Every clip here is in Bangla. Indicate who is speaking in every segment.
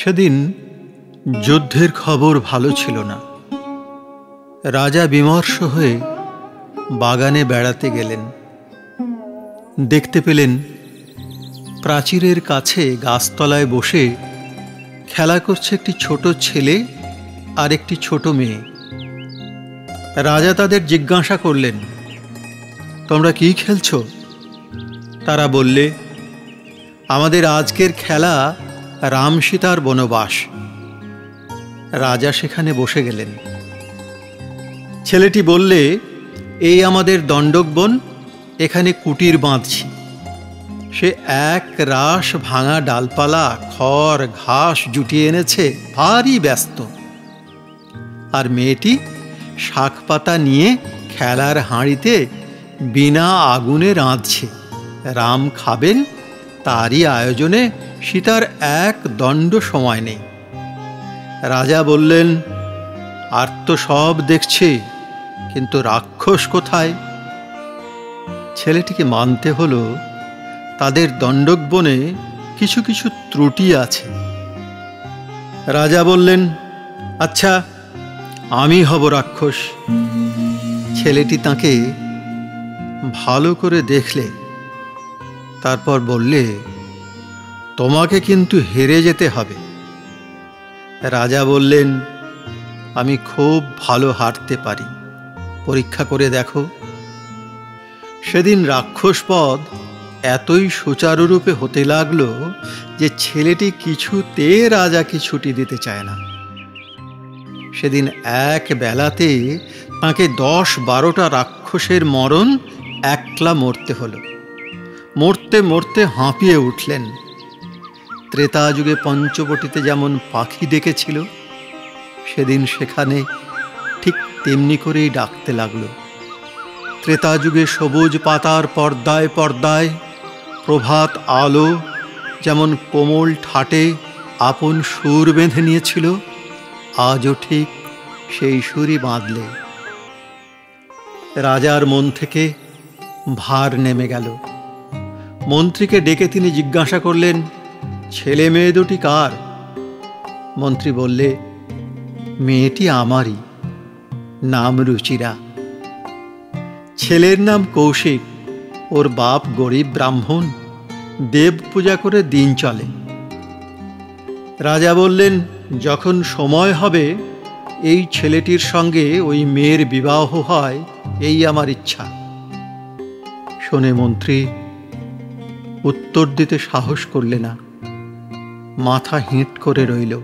Speaker 1: সেদিন যুদ্ধের খবর ভালো ছিল না। রাজা বিমর্ষ হয়ে বাগানে বেড়াতে গেলেন। দেখতে পেলেন প্রাচীরের কাছে গাছতলায় বসে খেলা করছে একটি ছোট ছেলে আর একটি ছোট মেয়ে। রাজা তাদের জিজ্ঞাসা করলেন, তোমরা কি খেলছো? তারা বললে, আমাদের আজকের খেলা রাম সীতার বনবাস। রাজা সেখানে বসে গেলেন। ছেলেটি বললে, এই আমাদের দণ্ডক বন, এখানে কুটির বাঁধছি। সে এক রাশ ভাঙা ডালপালা, খড়, ঘাস জুটিয়ে এনেছে, ভারী ব্যস্ত। আর মেয়েটি শাক পাতা নিয়ে খেলার হাঁড়িতে বিনা আগুনে রাঁধছে। রাম খাবেন, তারই আয়োজনে সীতার এক দণ্ড সময় নেই। রাজা বললেন, আর তো সব দেখছি, কিন্তু রাক্ষস কোথায়? ছেলেটিকে মানতে হলো তাদের দণ্ডক বনে কিছু কিছু ত্রুটি আছে। রাজা বললেন, আচ্ছা, আমি হব রাক্ষস। ছেলেটি তাকে ভালো করে দেখলে, তারপর বললে, তোমাকে কিন্তু হেরে যেতে হবে। রাজা বললেন, আমি খুব ভালো হারতে পারি, পরীক্ষা করে দেখো। সেদিন রাক্ষসপদ এতই সুচারুরূপে হতে লাগলো যে ছেলেটি কিছুতে রাজাকে ছুটি দিতে চায় না। সেদিন এক বেলাতে তাকে 10-12টা রাক্ষসের মরণ একলা মরতে হলো। মরতে মরতে হাঁপিয়ে উঠলেন। ত্রেতা যুগে পঞ্চবটিতে যেমন পাখি ডেকেছিল, সেদিন সেখানে ঠিক তেমনি করেই ডাকতে লাগলো। ত্রেতা যুগে সবুজ পাতার পর্দায় পর্দায় প্রভাত আলো যেমন কোমল ঠাটে আপন সুর বেঁধে নিয়েছিল, আজও ঠিক সেই সুরই বাঁধলে। রাজার মন থেকে ভার নেমে গেল। মন্ত্রীকে ডেকে তিনি জিজ্ঞাসা করলেন, ছেলে মেয়ে দুটি কার? মন্ত্রী বললে, মেয়েটি আমারই, নাম রুচিরা। ছেলের নাম কৌশিক, ওর বাপ গরিব ব্রাহ্মণ, দেব পূজা করে দিন চলে। রাজা বললেন, যখন সময় হবে এই ছেলেটির সঙ্গে ওই মেয়ের বিবাহ হয়, এই আমার ইচ্ছা। শোনে মন্ত্রী উত্তর দিতে সাহস করলে না, মাথা হেঁট করে রইল।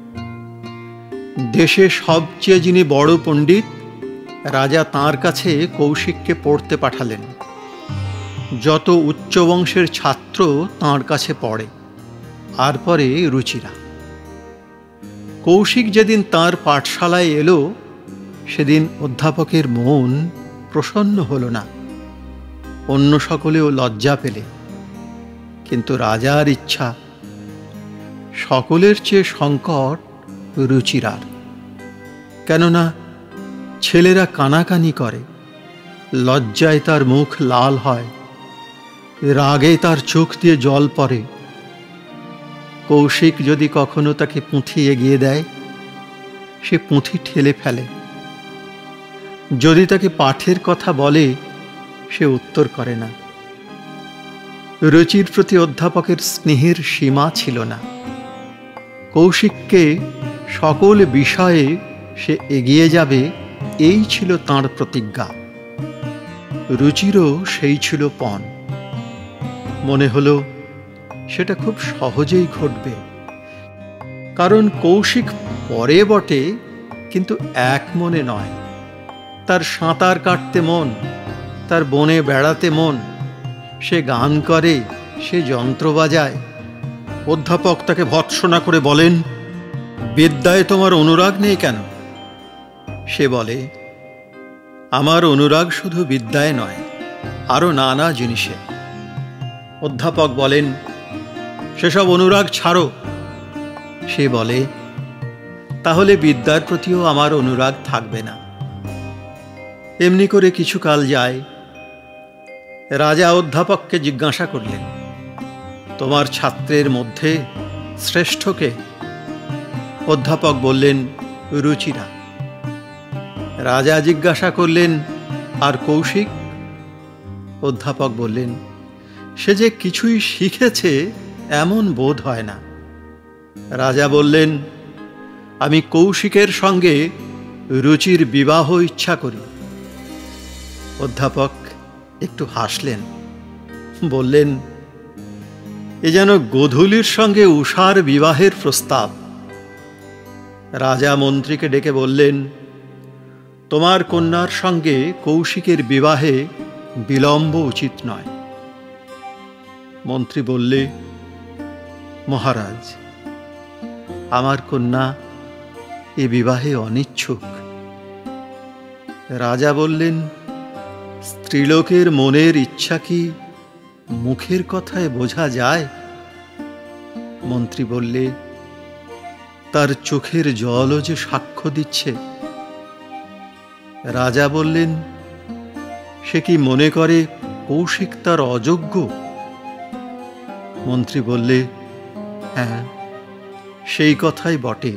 Speaker 1: দেশে সবচেয়ে যিনি বড় পণ্ডিত, রাজা তাঁর কাছে কৌশিককে পড়তে পাঠালেন। যত উচ্চ বংশের ছাত্র তাঁর কাছে পড়ে, আর পরে রুচিরা। কৌশিক যেদিন তাঁর পাঠশালায় এলো, সেদিন অধ্যাপকের মন প্রসন্ন হল না। অন্য সকলেও লজ্জা পেলে, কিন্তু রাজার ইচ্ছা। সকলের চেয়ে সংকট রুচিরার। কেননা ছেলেরা কানাকানি করে, লজ্জায় তার মুখ লাল হয়, রাগে তার চোখ দিয়ে জল পড়ে। কৌশিক যদি কখনো তাকে পুঁথি এগিয়ে দেয়, সে পুঁথি ঠেলে ফেলে। যদি তাকে পাঠের কথা বলে, সে উত্তর করে না। রুচির প্রতি অধ্যাপকের স্নেহের সীমা ছিল না। কৌশিককে সকল বিষয়ে সে এগিয়ে যাবে, এই ছিল তাঁর প্রতিজ্ঞা। রুচিরও সেই ছিল পণ। মনে হলো সেটা খুব সহজেই ঘটবে, কারণ কৌশিক পরে বটে, কিন্তু এক মনে নয়। তার সাঁতার কাটতে মন, তার বনে বেড়াতে মন, সে গান করে, সে যন্ত্র বাজায়। অধ্যাপক তাকে ভৎসনা করে বলেন, বিদ্যায় তোমার অনুরাগ নেই কেন? সে বলে, আমার অনুরাগ শুধু বিদ্যায় নয়, আরো নানা জিনিসে। অধ্যাপক বলেন, সেসব অনুরাগ ছাড়ো। সে বলে, তাহলে বিদ্যার প্রতিও আমার অনুরাগ থাকবে না। এমনি করে কিছুকাল যায়। রাজা অধ্যাপককে জিজ্ঞাসা করলেন, তোমার ছাত্রের মধ্যে শ্রেষ্ঠ কে? অধ্যাপক বললেন, রুচিরা। রাজা জিজ্ঞাসা করলেন, আর কৌশিক? অধ্যাপক বললেন, সে যে কিছুই শিখেছে এমন বোধ হয় না। রাজা বললেন, আমি কৌশিকের সঙ্গে রুচির বিবাহ ইচ্ছা করি। অধ্যাপক একটু হাসলেন, বললেন, এ যেন গোধূলির সঙ্গে উষার বিবাহের প্রস্তাব। রাজা মন্ত্রীকে ডেকে বললেন, তোমার কন্যার সঙ্গে কৌশিকের বিবাহে বিলম্ব উচিত নয়। মন্ত্রী বললে, মহারাজ, আমার কন্যা এ বিবাহে অনিচ্ছুক। রাজা বললেন, স্ত্রীলোকের মনের ইচ্ছা কি মুখের কথায় বোঝা যায়? মন্ত্রী বললে, তার চোখের জলও যে সাক্ষ্য দিচ্ছে। রাজা বললেন, সে কি মনে করে কৌশিক তার অযোগ্য? মন্ত্রী বললে, হ্যাঁ, সেই কথাই বটে।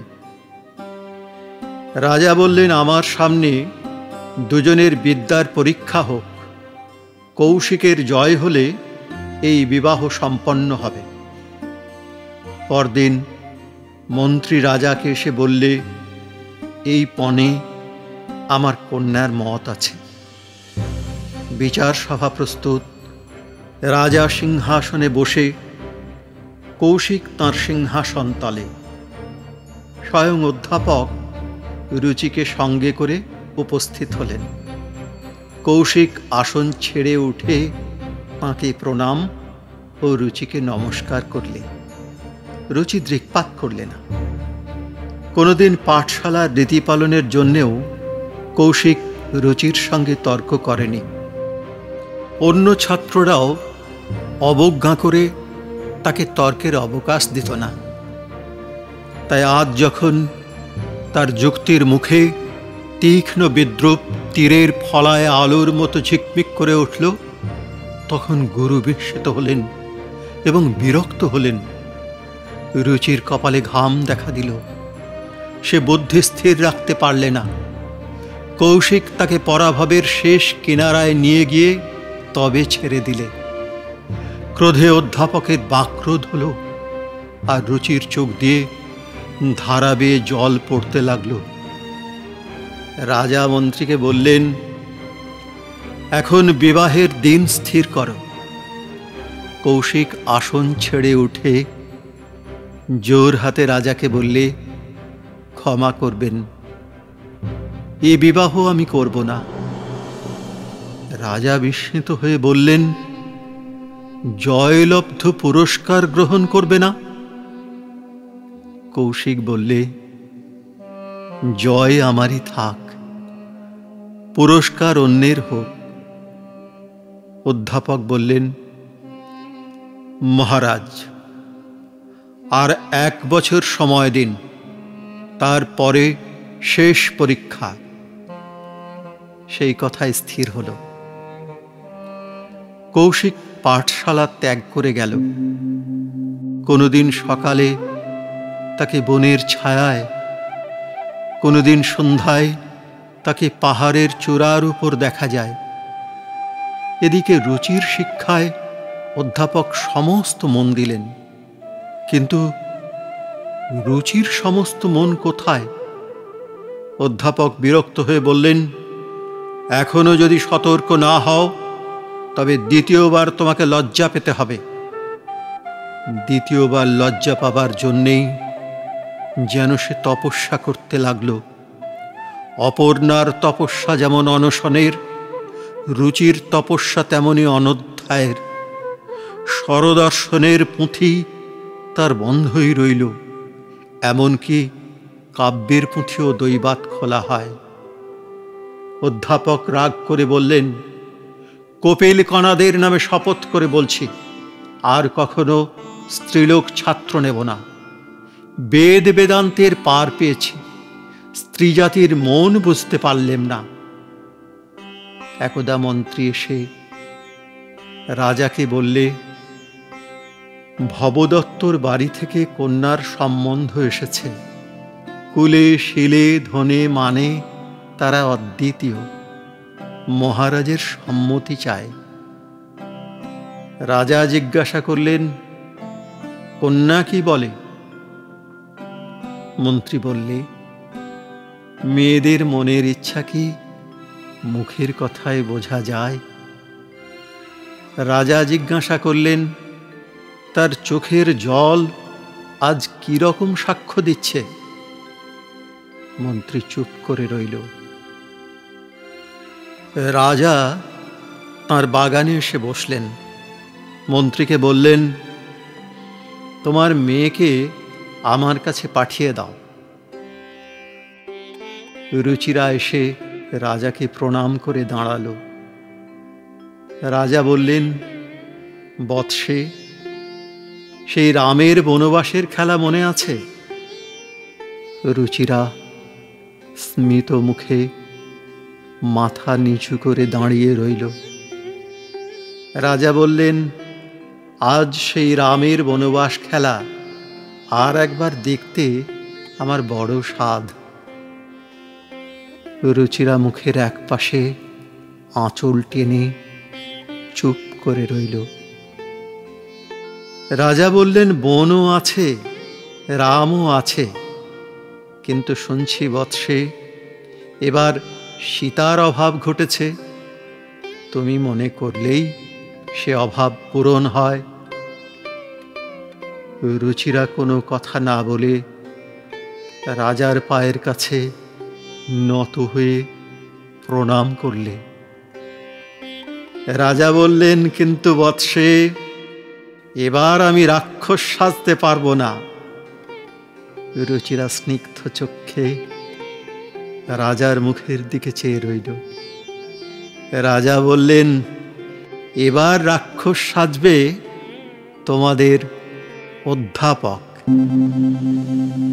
Speaker 1: রাজা বললেন, আমার সামনে দুজনের বিদ্যার পরীক্ষা হোক। কৌশিকের জয় হলে এই বিবাহ সম্পন্ন হবে। পরদিন মন্ত্রী রাজাকে এসে বললে, এই পণে আমার কন্যার মত আছে। বিচার সভা প্রস্তুত। রাজা সিংহাসনে বসে, কৌশিক তাঁর সিংহাসন তলে। স্বয়ং অধ্যাপক রুচিকে সঙ্গে করে উপস্থিত হলেন। কৌশিক আসন ছেড়ে উঠে তাঁকে প্রণাম ও রুচিকে নমস্কার করলে। রুচি দৃক্পাত করলে না। কোনোদিন পাঠশালার রীতি পালনের জন্যেও কৌশিক রুচির সঙ্গে তর্ক করেনি। অন্য ছাত্ররাও অবজ্ঞা করে তাকে তর্কের অবকাশ দিত না। তাই আজ যখন তার যুক্তির মুখে তীক্ষ্ণ বিদ্রূপ তীরের ফলায় আলোর মতো ঝিকমিক করে উঠল, তখন গুরু বিস্মিত হলেন এবং বিরক্ত হলেন। রুচির কপালে ঘাম দেখা দিল। সে বুদ্ধি স্থির রাখতে পারলে না। কৌশিক তাকে পরাভবের শেষ কিনারায় নিয়ে গিয়ে তবে ছেড়ে দিলে। ক্রোধে অধ্যাপকের বাক্রোধ হল, আর রুচির চোখ দিয়ে ধারা বেয়ে জল পড়তে লাগল। রাজা মন্ত্রীকে বললেন, এখন বিবাহের দিন স্থির করো। কৌশিক আসন ছেড়ে উঠে জোর হাতে রাজাকে বললে, ক্ষমা করবেন, এ বিবাহ আমি করব না। রাজা বিস্মিত হয়ে বললেন, জয়লব্ধ পুরস্কার গ্রহণ করবে না? কৌশিক বললে, জয় আমারই থাক, পুরস্কার অন্যের হোক। অধ্যাপক বললেন, মহারাজ, আর 1 বছর সময় দিন, তারপরে শেষ পরীক্ষা। সেই কথাই স্থির হল। কৌশিক পাঠশালা ত্যাগ করে গেল। কোনোদিন সকালে তাকে বনের ছায়ায়, কোনোদিন সন্ধ্যায় তাকে পাহাড়ের চূড়ার উপর দেখা যায়। এদিকে রুচির শিক্ষায় অধ্যাপক সমস্ত মন দিলেন, কিন্তু রুচির সমস্ত মন কোথায়? অধ্যাপক বিরক্ত হয়ে বললেন, এখনো যদি সতর্ক না হও তবে দ্বিতীয়বার তোমাকে লজ্জা পেতে হবে। দ্বিতীয়বার লজ্জা পাবার জন্যেই যেন সে তপস্যা করতে লাগল। অপর্ণার তপস্যা যেমন অনশনের, রুচির তপস্যা তেমনি অনধ্যায়ের। স্বরদর্শনের পুঁথি তার বন্ধই রইল, এমনকি কাব্যের পুঁথিও দৈবাত খোলা হয়। অধ্যাপক রাগ করে বললেন, কপিল কণাদের নামে শপথ করে বলছি, আর কখনো স্ত্রীলোক ছাত্র নেব না। বেদ বেদান্তের পার পেয়েছি, স্ত্রী জাতির মন বুঝতে পারলেম না। একদা মন্ত্রী এসে রাজাকে বললে, ভবদত্তর বাড়ি থেকে কন্যার সম্বন্ধ এসেছে, কুলে শিলে ধনে মানে তারা অদ্বিতীয়, মহারাজের সম্মতি চায়। রাজা জিজ্ঞাসা করলেন, কন্যা কি বলে? মন্ত্রী বললে, মেয়েদের মনের ইচ্ছা কি মুখের কথায় বোঝা যায়? রাজা জিজ্ঞাসা করলেন, তার চোখের জল আজ কি রকম সাক্ষ্য দিচ্ছে? মন্ত্রী চুপ করে রইল। রাজা তাঁর বাগানে এসে বসলেন। মন্ত্রীকে বললেন, তোমার মেয়েকে আমার কাছে পাঠিয়ে দাও। রুচিরা এসে রাজাকে প্রণাম করে দাঁড়ালো। রাজা বললেন, বৎসে, সেই রামের বনবাসের খেলা মনে আছে? রুচিরা স্মিত মুখে মাথা নিচু করে দাঁড়িয়ে রইল। রাজা বললেন, আজ সেই রামের বনবাস খেলা আর একবার দেখতে আমার বড় সাধ। রুচিরা মুখের এক পাশে আঁচল টেনে চুপ করে রইল। রাজা বললেন, বনও আছে, রামও আছে, কিন্তু শুনছি বৎসে, এবার সীতার অভাব ঘটেছে। তুমি মনে করলেই সে অভাব পূরণ হয়। রুচিরা কোনো কথা না বলে রাজার পায়ের কাছে নত হয়ে প্রণাম করলে। রাজা বললেন, কিন্তু বৎসে, এবার আমি রাক্ষস সাজতে পারবো না। রুচিরা স্নিগ্ধ চক্ষে রাজার মুখের দিকে চেয়ে রইল। রাজা বললেন, এবার রাক্ষস সাজবে তোমাদের অধ্যাপক।